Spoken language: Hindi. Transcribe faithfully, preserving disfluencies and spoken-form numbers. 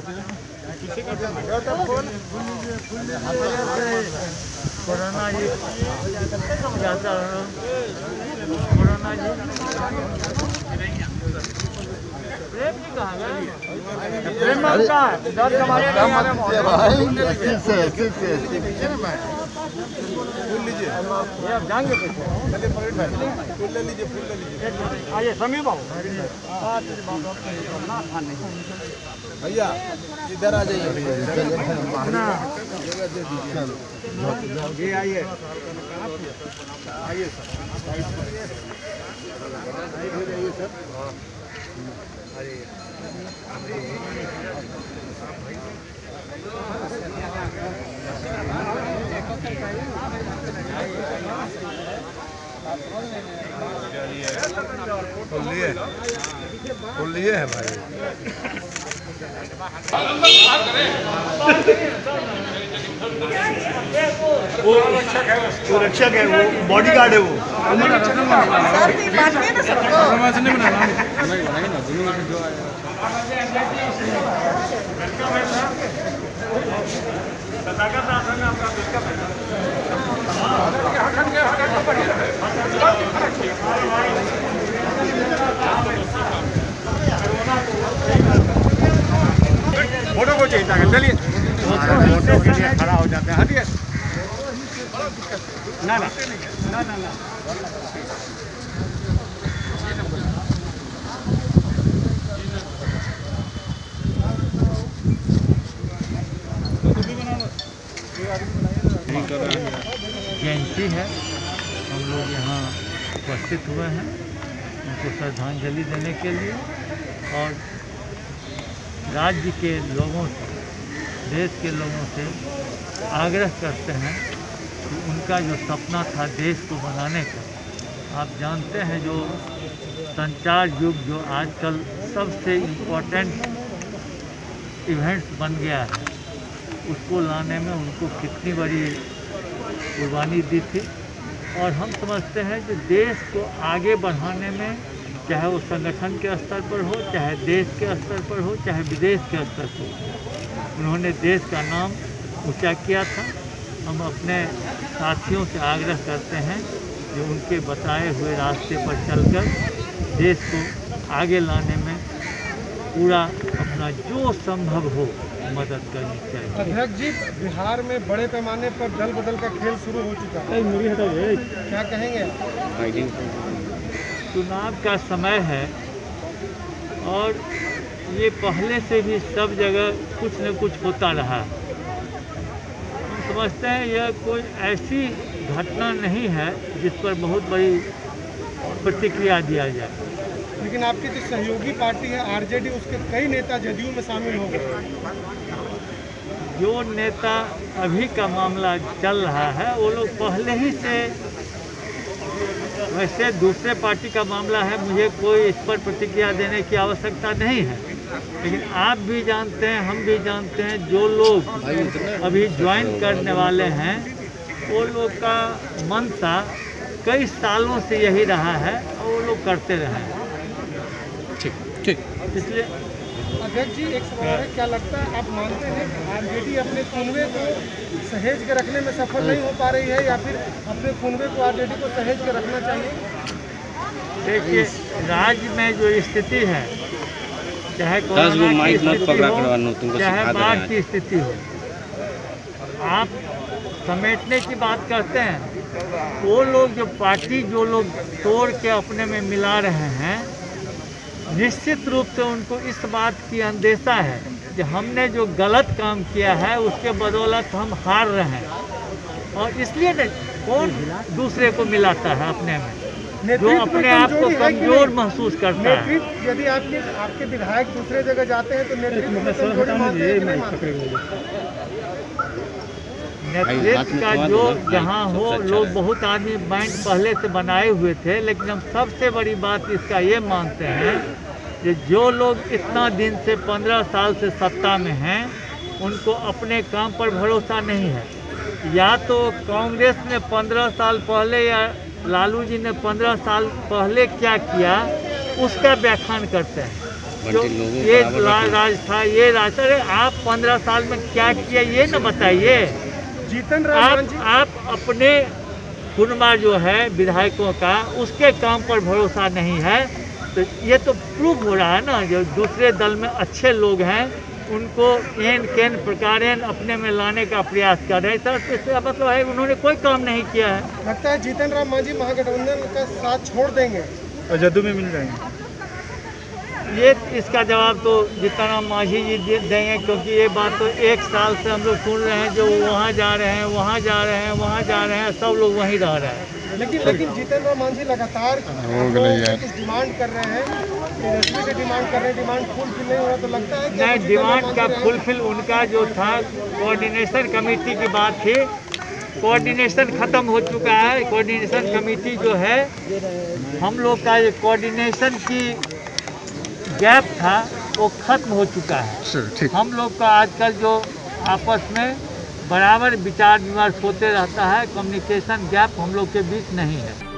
कोरोना जी जाता कोरोना जी प्रेम जी कहाँ गए? प्रेम का दर्द हमारे फूल लीजिए, ये आप जाएंगे कैसे? फूल ले लीजिए, फूल ले लीजिए। आइए समीर बाबू, भैया इधर आ जाइए भैया, ये आइए आइए सर, फुल लिए फुल लिए है भाई। वो रक्षक है, वो बॉडी गार्ड है, वो फोटो को चाहिए। चलिए फोटो के लिए खड़ा हो जाते हैं। हटिए ना ना ना ना ना जयंती है, हम लोग यहाँ उपस्थित हुए हैं उनको श्रद्धांजलि देने के लिए और राज्य के लोगों से, देश के लोगों से आग्रह करते हैं कि उनका जो सपना था देश को बनाने का, आप जानते हैं जो संचार युग जो आजकल सबसे इम्पोर्टेंट इवेंट्स बन गया है, उसको लाने में उनको कितनी बड़ी कुर्बानी दी थी। और हम समझते हैं कि देश को आगे बढ़ाने में, चाहे वो संगठन के स्तर पर हो, चाहे देश के स्तर पर हो, चाहे विदेश के स्तर पर हो, उन्होंने देश का नाम ऊंचा किया था। हम अपने साथियों से आग्रह करते हैं कि उनके बताए हुए रास्ते पर चलकर देश को आगे लाने में पूरा अपना जो संभव हो मदद करनी चाहिए। अध्यक्ष जी, बिहार में बड़े पैमाने पर दल बदल का खेल शुरू हो चुका है, क्या कहेंगे? चुनाव का समय है और ये पहले से भी सब जगह कुछ न कुछ होता रहा। हम समझते हैं यह कोई ऐसी घटना नहीं है जिस पर बहुत बड़ी प्रतिक्रिया दिया जाए। लेकिन आपकी जो सहयोगी पार्टी है आरजेडी, उसके कई नेता जदयू में शामिल हो गए। जो नेता अभी का मामला चल रहा है वो लोग पहले ही से, वैसे दूसरे पार्टी का मामला है, मुझे कोई इस पर प्रतिक्रिया देने की आवश्यकता नहीं है। लेकिन आप भी जानते हैं, हम भी जानते हैं, जो लोग अभी ज्वाइन करने वाले हैं वो लोग का मंशा कई सालों से यही रहा है और वो लोग करते रहे हैं। ठीक ठीक इसलिए अध्यक्ष जी, एक सवाल है, क्या लगता है आप मानते हैं कि आरजेडी अपने कुनबे को सहेज के रखने में सफल नहीं हो पा रही है, या फिर अपने कुनबे को आरजेडी को सहेज के रखना चाहिए? देखिए, राज्य में जो स्थिति है, चाहे कोरोना की स्थिति हो, चाहे बाढ़ की स्थिति हो, आप समेटने की बात करते हैं, वो लोग जो पार्टी जो लोग तोड़ के अपने में मिला रहे हैं, निश्चित रूप से उनको इस बात की अंदेशा है कि हमने जो गलत काम किया है उसके बदौलत हम हार रहे हैं। और इसलिए कौन दूसरे को मिलाता है अपने में, जो अपने आप को कमजोर महसूस करता है। यदि आपके आपके विधायक दूसरे जगह जाते हैं तो नेतृत्व में कमजोरी मानते हैं कि नहीं मानते? नेतृत्व का जो जहाँ हो, लोग बहुत आदमी माइंड पहले से बनाए हुए थे, लेकिन हम सबसे बड़ी बात इसका ये मानते हैं कि जो लोग इतना दिन से पंद्रह साल से सत्ता में हैं, उनको अपने काम पर भरोसा नहीं है। या तो कांग्रेस ने पंद्रह साल पहले या लालू जी ने पंद्रह साल पहले क्या किया उसका व्याख्यान करते हैं, जो ये रा- राज था, ये राज। अरे आप पंद्रह साल में क्या किया ये न बताइए। जीतन राम आप मांझी आप अपने कुनबा जो है विधायकों का, उसके काम पर भरोसा नहीं है, तो ये तो प्रूफ हो रहा है ना। जो दूसरे दल में अच्छे लोग हैं उनको एन केन प्रकारेण अपने में लाने का प्रयास कर रहे हैं, सर। तो इसका मतलब है उन्होंने कोई काम नहीं किया है। लगता है जीतन राम मांझी महागठबंधन का साथ छोड़ देंगे और जदयू में मिल जाएंगे। ये इसका जवाब तो जीतन राम मांझी जी दे देंगे, क्योंकि ये बात तो एक साल से हम लोग सुन रहे हैं। जो वहाँ जा रहे हैं, वहाँ जा रहे हैं, वहाँ जा रहे हैं, सब लोग वहीं रह रहे हैं। लेकिन लेकिन जीतन राम मांझी लगातार कुछ डिमांड कर रहे हैं, इंडस्ट्री से डिमांड कर रहे हैं, डिमांड फुलफिल नहीं हो रहा, तो लगता है कि नहीं, जीतन राम डिमांड मांझी का रहेंगे? फुलफिल उनका जो था, कोऑर्डिनेशन कमेटी की बात थी, कोऑर्डिनेशन खत्म हो चुका है। कोऑर्डिनेशन कमेटी जो है, हम लोग का ये कोऑर्डिनेशन की गैप था वो खत्म हो चुका है। हम लोग का आजकल जो आपस में बराबर विचार विमर्श होते रहता है, कम्युनिकेशन गैप हम लोग के बीच नहीं है।